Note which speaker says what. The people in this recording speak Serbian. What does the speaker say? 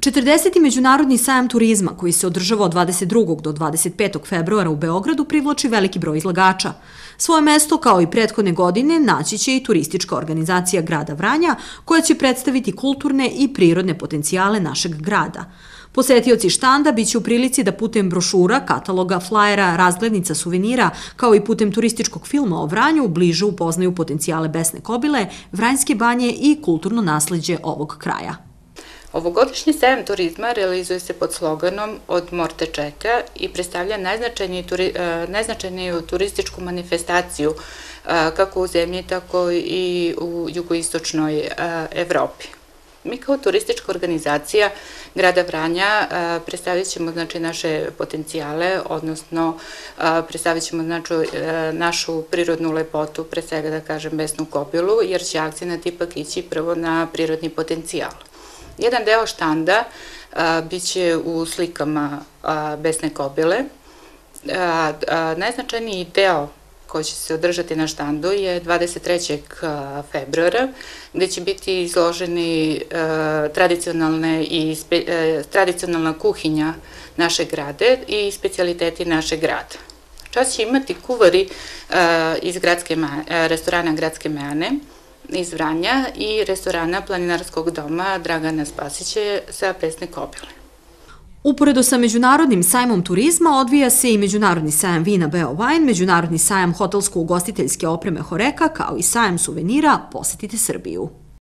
Speaker 1: 40. Međunarodni sajam turizma, koji se održava od 22. do 25. februara u Beogradu, privlači veliki broj izlagača. Svoje mesto, kao i prethodne godine, naći će i turistička organizacija grada Vranja, koja će predstaviti kulturne i prirodne potencijale našeg grada. Posetioci štanda biće u prilici da putem brošura, kataloga, flajera, razglednica, suvenira, kao i putem turističkog filma o Vranju, bliže upoznaju potencijale Besne Kobile, Vranjske banje i kulturno nasleđe ovog kraja.
Speaker 2: Ovogodišnji sajam turizma realizuje se pod sloganom Od Morte čeka i predstavlja najznačajniju turističku manifestaciju kako u zemlji, tako i u jugoistočnoj Evropi. Mi kao turistička organizacija grada Vranja predstavit ćemo naše potencijale, odnosno predstavit ćemo našu prirodnu lepotu, pre svega da kažem Besnu Kobilu, jer će akcenat ipak ići prvo na prirodni potencijal. Jedan deo štanda biće u slikama Besne Kobile. Najznačajniji deo koji će se održati na štandu je 23. februara, gde će biti izloženi tradicionalna kuhinja našeg grada i specijaliteti našeg grada. Čas će imati kuvari iz restorana Gradske Meane iz Vranja i restorana Planinarskog doma Dragana Spasića sa Besne Kobile.
Speaker 1: Uporedo sa Međunarodnim sajmom turizma odvija se i Međunarodni sajam vina Beovajn, Međunarodni sajam hotelsko-ugostiteljske opreme Horeka, kao i sajam suvenira Posetite Srbiju.